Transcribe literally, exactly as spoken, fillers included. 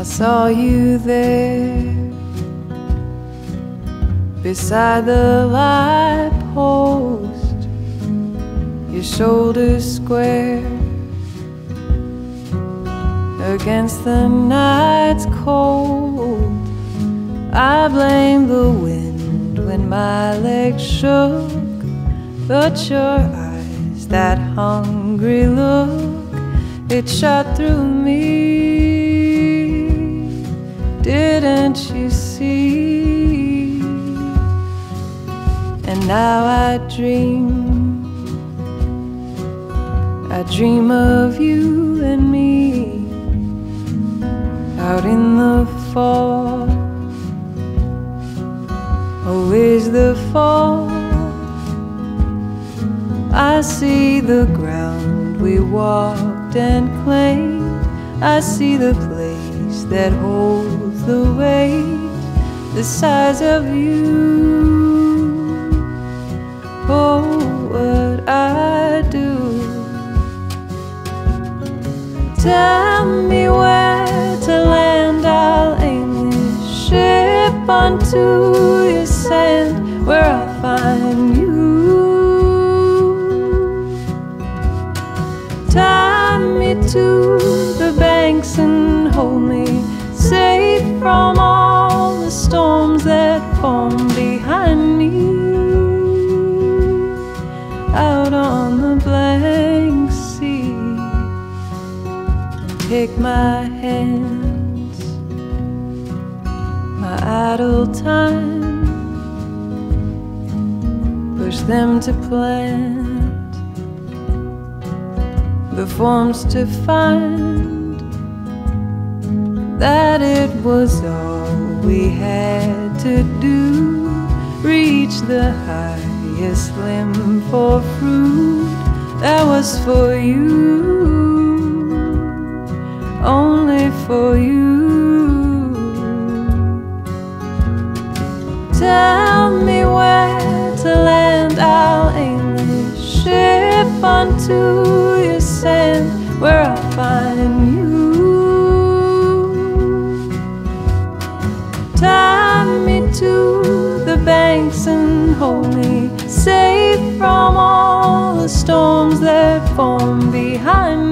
saw you there beside the light post, your shoulders square against the night's cold. I blame the wind when my legs shook, but your eyes, that hungry look, it shot through me. Didn't you see? And now I dream, I dream of you and me out in the fall. Oh, is the fall? I see the ground we walked and claimed. I see the place that holds the weight, the size of you. Oh, what I do. Tell me where to land, I'll aim this ship onto your sand, where I'll find you. Tie me to the banks and hold me safe from all the storms that form behind me. Out on the blank sea, take my hands, my idle time, push them to plant the forms to find that it was all we had to do. Reach the highest limb for fruit that was for you, only for you. Tell me where to land, I'll aim this ship onto your sand, where I'll find you. Tie me to the banks and hold me safe from all the storms that form behind me.